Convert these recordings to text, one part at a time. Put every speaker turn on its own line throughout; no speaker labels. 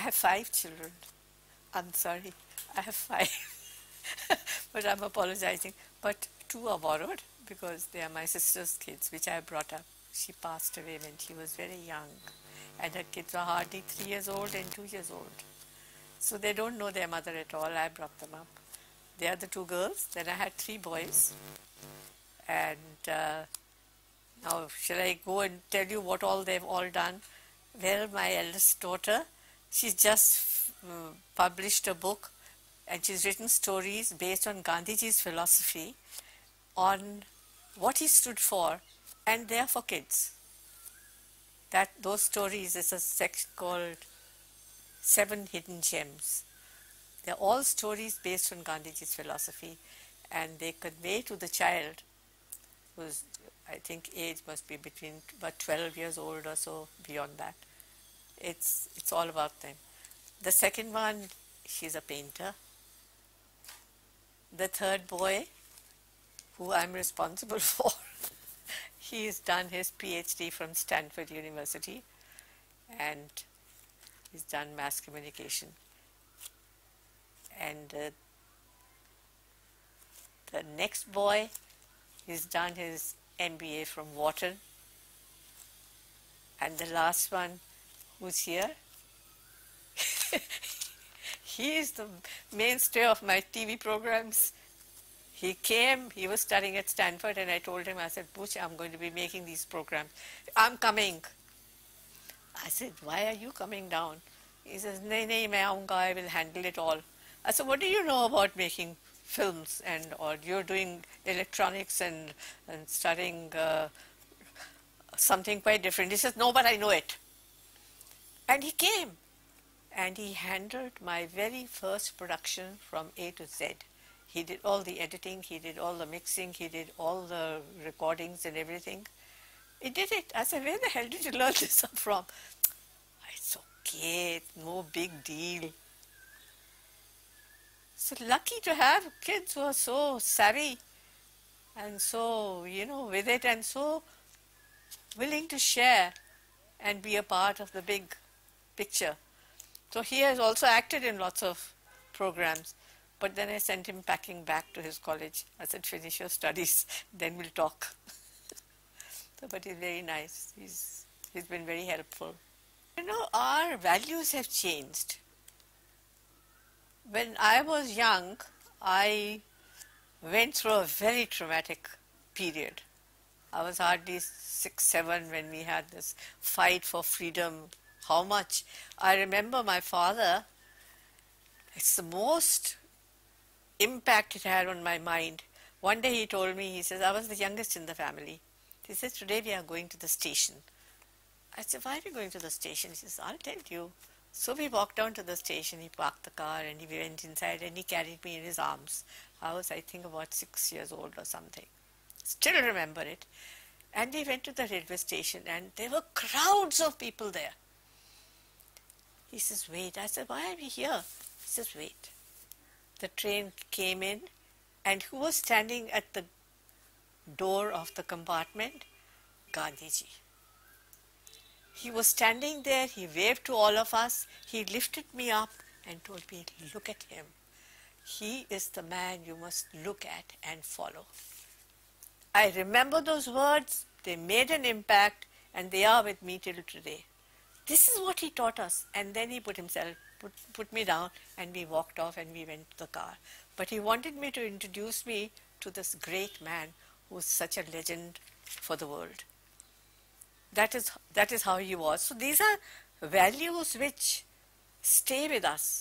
have 5 children. I'm sorry, I have 5. But I'm apologizing. But 2 are borrowed because they are my sister's kids, which I brought up. She passed away when she was very young, and her kids are hardly 3 years old and 2 years old. So they don't know their mother at all. I brought them up. They are the 2 girls. Then I had 3 boys. And now, shall I go and tell you what all they've all done? Well, my eldest daughter, she's just published a book, and she's written stories based on Gandhiji's philosophy on what he stood for, and they're for kids. Those stories is a section called 7 Hidden Gems. They're all stories based on Gandhiji's philosophy, and they convey to the child, whose I think age must be between about 12 years old or so, beyond that. It's all about them. The second one, she's a painter. The third boy, who I'm responsible for, he's done his PhD from Stanford University, and he's done mass communication. And the next boy, he's done his MBA from Wharton. And the last one, who's here, he is the mainstay of my TV programs. He came, he was studying at Stanford, and I told him, I said, Butch, I'm going to be making these programs. I'm coming. I said, why are you coming down? He says, nahin, main aunga, I will handle it all. I said, what do you know about making films, or you're doing electronics and studying something quite different? He says, no, but I know it. And he came, and he handled my very first production from A to Z. He did all the editing, he did all the mixing, he did all the recordings and everything. He did it. I said, where the hell did you learn this from? It's okay, no big deal. So lucky to have kids who are so savvy and so, with it, and so willing to share and be a part of the big picture. So he has also acted in lots of programs, but then I sent him packing back to his college. I said, finish your studies, then we'll talk. But he's very nice. He's been very helpful. Our values have changed. When I was young, I went through a very traumatic period. I was hardly 6, 7 when we had this fight for freedom. How much? I remember my father, it's the most impact it had on my mind. One day he told me, he says, I was the youngest in the family. He says, today we are going to the station. I said, why are we going to the station? He says, I'll tell you. So we walked down to the station, he parked the car, and he went inside, and he carried me in his arms. I was, I think, about 6 years old or something. Still remember it. And we went to the railway station, and there were crowds of people there. He says, wait. I said, why are we here? He says, wait. The train came in, and who was standing at the door of the compartment? Gandhiji. He was standing there, he waved to all of us, he lifted me up and told me, look at him. He is the man you must look at and follow. I remember those words, they made an impact, and they are with me till today. This is what he taught us. And then he put me down, and we walked off and we went to the car. But he wanted me to introduce me to this great man who is such a legend for the world. That is how he was. So these are values which stay with us.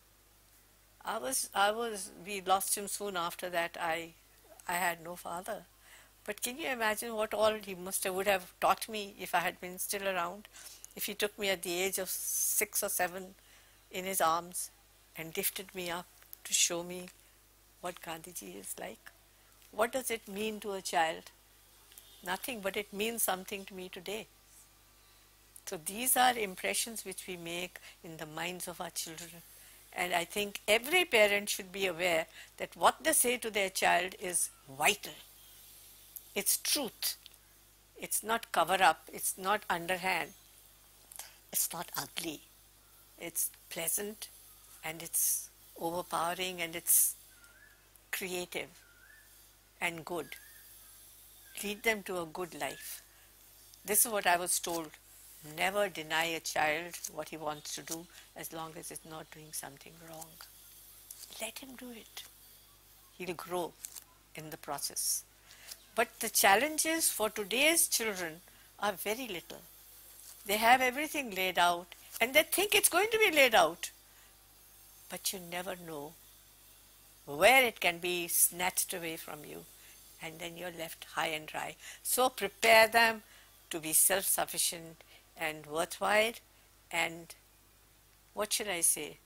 We lost him soon after that. I had no father. But can you imagine what all he would have taught me if I had been still around? If he took me at the age of 6 or 7 in his arms and lifted me up to show me what Gandhiji is like. What does it mean to a child? Nothing, but it means something to me today. So these are impressions which we make in the minds of our children. And I think every parent should be aware that what they say to their child is vital. It's truth. It's not cover up. It's not underhand. It's not ugly. It's pleasant and it's overpowering and it's creative and good. Lead them to a good life. This is what I was told. Never deny a child what he wants to do as long as it's not doing something wrong. Let him do it. He'll grow in the process. But the challenges for today's children are very little. They have everything laid out and they think it's going to be laid out. But you never know where it can be snatched away from you and then you're left high and dry. So prepare them to be self-sufficient and worthwhile and what should I say?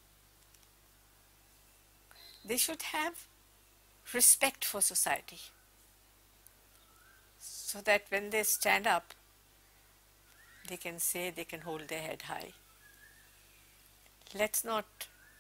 They should have respect for society so that when they stand up, they can say they can hold their head high. Let's not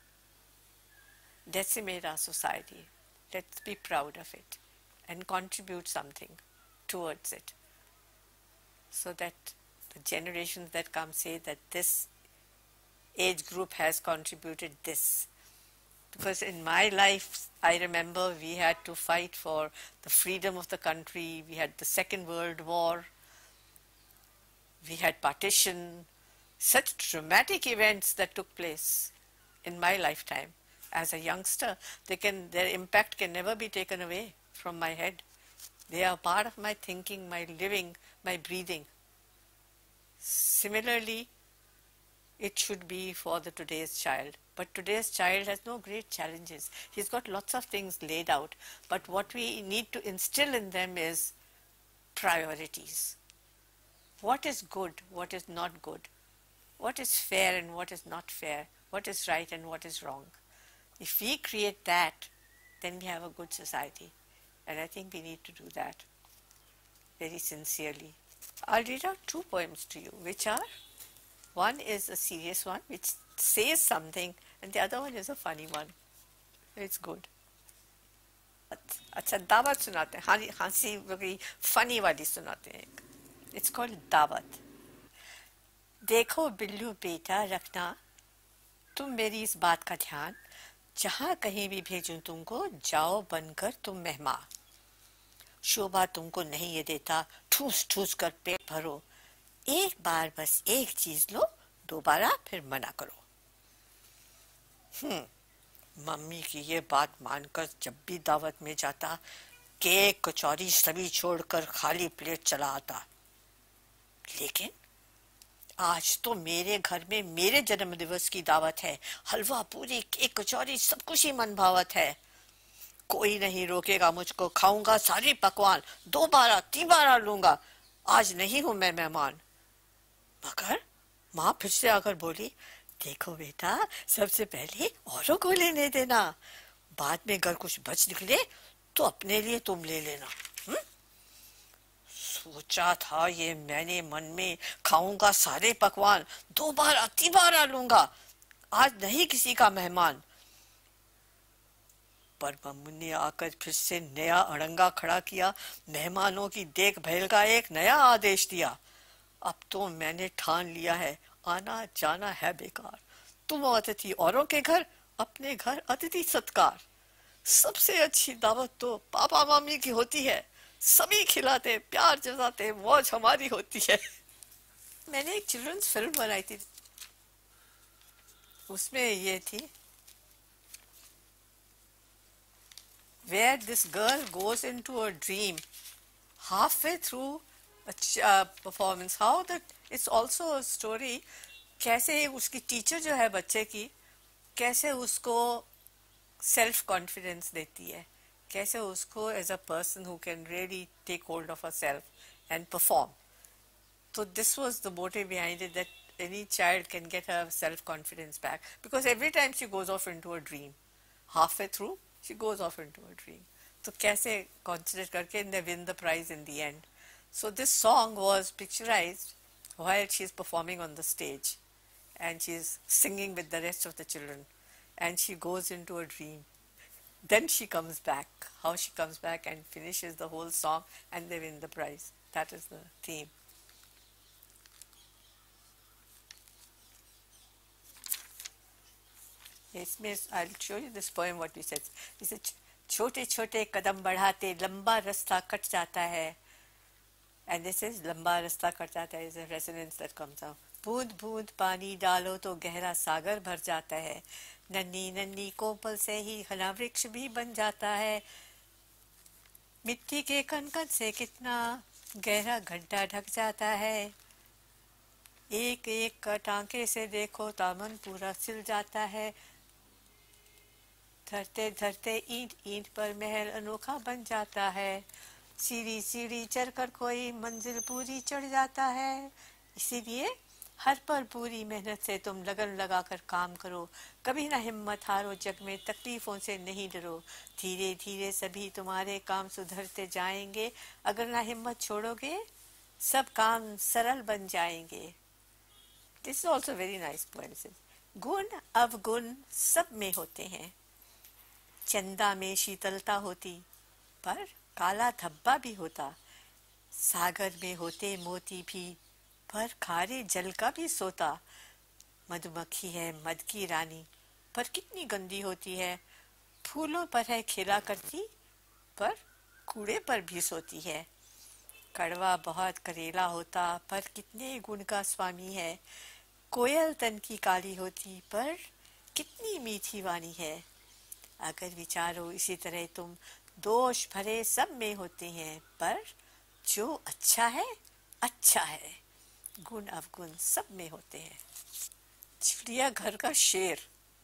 decimate our society. Let's be proud of it and contribute something towards it so that the generations that come say that this age group has contributed this. Because in my life, I remember we had to fight for the freedom of the country. We had the Second World War. We had partition. Such dramatic events that took place in my lifetime. As a youngster, their impact can never be taken away from my head. They are part of my thinking, my living, my breathing. Similarly, it should be for the today's child. But today's child has no great challenges. He's got lots of things laid out. But what we need to instill in them is priorities. What is good, what is not good? What is fair and what is not fair? What is right and what is wrong? If we create that, then we have a good society. And I think we need to do that very sincerely. I'll read out two poems to you, which are, one is a serious one, which says something, and the other one is a funny one. It's good. अच्छा दावत सुनाते हैं हंसी वही funny वाली सुनाते हैं It's called दावत देखो बिल्लू बेटा रखना तुम मेरी इस बात का ध्यान जहाँ कहीं भी भेजूं तुमको जाओ बनकर तुम मेहमान शोभा तुमको नहीं ये देता ठूस ठूस कर पेट भरो एक बार बस एक चीज लो दोबारा फिर मना करो मम्मी की ये बात मानकर जब भी दावत में जाता केक कचौरी सभी छोड़कर खाली प्लेट चला आता लेकिन आज तो मेरे घर में मेरे जन्मदिवस की दावत है हलवा पूरी केक कचौरी सब कुछ ही मनभावत है कोई नहीं रोकेगा मुझको खाऊंगा सारी पकवान दो बारा तीन बारा लूंगा आज नहीं हूं मैं मेहमान मगर माँ फिर से आकर बोली देखो बेटा सबसे पहले औरों को लेने देना बाद में अगर कुछ बच निकले तो अपने लिए तुम ले लेना सोचा था ये मैंने मन में खाऊंगा सारे पकवान दो बार तीन बार लूंगा आज नहीं किसी का मेहमान पर मम्मी ने आकर फिर से नया अड़ंगा खड़ा किया मेहमानों की देखभाल का एक नया आदेश दिया अब तो मैंने ठान लिया है आना जाना है बेकार तुम अतिथि औरों के घर अपने घर अतिथि सत्कार सबसे अच्छी दावत तो पापा मम्मी की होती है सभी खिलाते प्यार जताते मौज हमारी होती है मैंने एक चिल्ड्रंस फिल्म बनाई थी उसमें ये थी where this girl goes into a dream halfway through a performance how that it's also a story कैसे उसकी टीचर जो है बच्चे की कैसे उसको सेल्फ कॉन्फिडेंस देती है कैसे उसको as a person who can really take hold of herself and perform so this was the motive behind it that any child can get her self confidence back because every time she goes off into a dream halfway through she goes off into a dream so कैसे consider करके and they win the prize in the end so this song was picturized while she is performing on the stage and she is singing with the rest of the children and she goes into a dream then she comes back how she comes back and finishes the whole song and they win the prize that is the theme इसमें I'll show you this poem what we said. इसे छोटे छोटे कदम बढ़ाते लंबा रास्ता cut जाता है. And this is लंबा रास्ता कट जाता है is a resonance that comes out. बूंद बूंद पानी डालो तो गहरा सागर भर जाता है. नन्ही नन्ही कोपल से ही घना वृक्ष भी बन जाता है. मिट्टी के कण-कण से कितना गहरा गड्ढा ढक जाता है. एक एक टांके से देखो दामन पूरा सिल जाता है. धरते धरते ईंट ईंट पर महल अनोखा बन जाता है. सीढ़ी सीढ़ी चढ़कर कोई मंजिल पूरी चढ़ जाता है. इसीलिए हर पल पूरी मेहनत से तुम लगन लगाकर काम करो. कभी ना हिम्मत हारो, जग में तकलीफों से नहीं डरो. धीरे धीरे सभी तुम्हारे काम सुधरते जाएंगे. अगर ना हिम्मत छोड़ोगे सब काम सरल बन जाएंगे. This is also very nice poem. गुण अवगुण सब में होते हैं. चंदा में शीतलता होती पर काला धब्बा भी होता. सागर में होते मोती भी पर खारे जल का भी सोता. मधुमक्खी है मध की रानी पर कितनी गंदी होती है. फूलों पर है खिला करती पर कूड़े पर भी सोती है. कड़वा बहुत करेला होता पर कितने गुण का स्वामी है. कोयल तन की काली होती पर कितनी मीठी वाणी है. अगर विचारो इसी तरह तुम दोष भरे सब में होते हैं पर जो अच्छा है. गुण अवगुण सब में होते हैं. चिड़िया घर का शेर.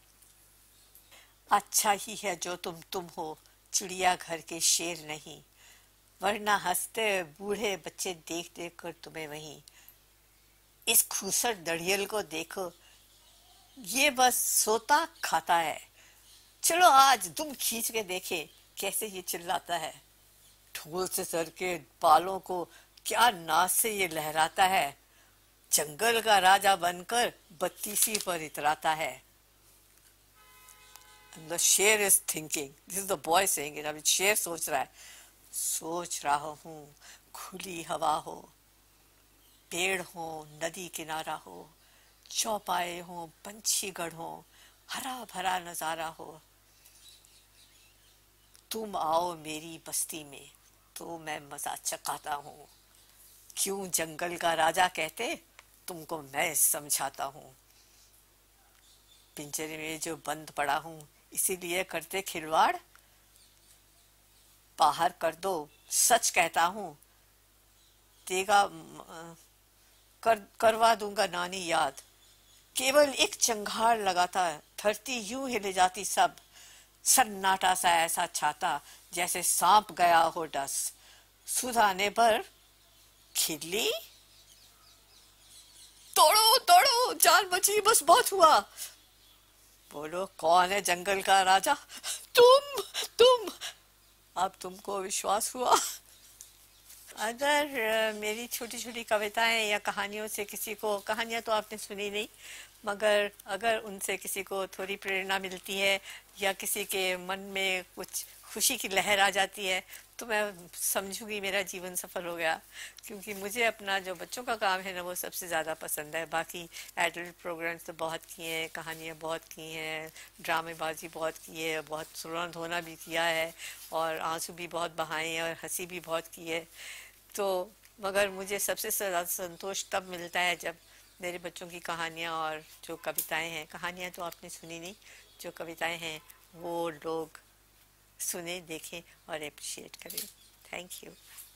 अच्छा ही है जो तुम हो, चिड़िया घर के शेर नहीं. वरना हंसते बूढ़े बच्चे देख देख कर तुम्हें वहीं. इस खूसर दड़ियल को देखो, ये बस सोता खाता है. चलो आज दुम खींच के देखे कैसे ये चिल्लाता है. ढोल से सर के बालों को क्या नाच से ये लहराता है. जंगल का राजा बनकर बत्तीसी पर इतराता है. And the शेर is thinking. This is the boy saying it. अभी शेर सोच रहा है. सोच रहा हूँ खुली हवा हो, पेड़ हो, नदी किनारा हो, चौपाए हो, पंछीगढ़ हो, हरा भरा नजारा हो. तुम आओ मेरी बस्ती में तो मैं मजा चखाता हूँ. क्यों जंगल का राजा कहते तुमको मैं समझाता हूँ. पिंजरे में जो बंद पड़ा हूँ इसीलिए करते खिलवाड़. बाहर कर दो सच कहता हूँ. देगा करवा दूंगा नानी याद. केवल एक चंगार लगाता धरती यूं हिले जाती. सब सन्नाटा सा ऐसा छाता जैसे सांप गया हो डस. सुधाने पर खिल्ली. तोड़ो तोड़ो जान बची बस बहुत हुआ. बोलो कौन है जंगल का राजा. तुम. अब तुमको विश्वास हुआ. अगर मेरी छोटी छोटी कविताएं या कहानियों से किसी को, कहानियां तो आपने सुनी नहीं, मगर अगर उनसे किसी को थोड़ी प्रेरणा मिलती है या किसी के मन में कुछ खुशी की लहर आ जाती है तो मैं समझूंगी मेरा जीवन सफल हो गया. क्योंकि मुझे अपना जो बच्चों का काम है ना वो सबसे ज़्यादा पसंद है. बाकी एडल्ट प्रोग्राम्स तो बहुत किए हैं, कहानियाँ बहुत की हैं, ड्रामेबाजी बहुत की है, बहुत सुरंत होना भी किया है और आंसू भी बहुत बहाए हैं और हंसी भी बहुत की है. तो मगर मुझे सबसे ज़्यादा संतोष तब मिलता है जब मेरे बच्चों की कहानियाँ और जो कविताएं हैं, कहानियाँ तो आपने सुनी नहीं, जो कविताएं हैं वो लोग सुने, देखें और अप्रिशिएट करें. Thank you.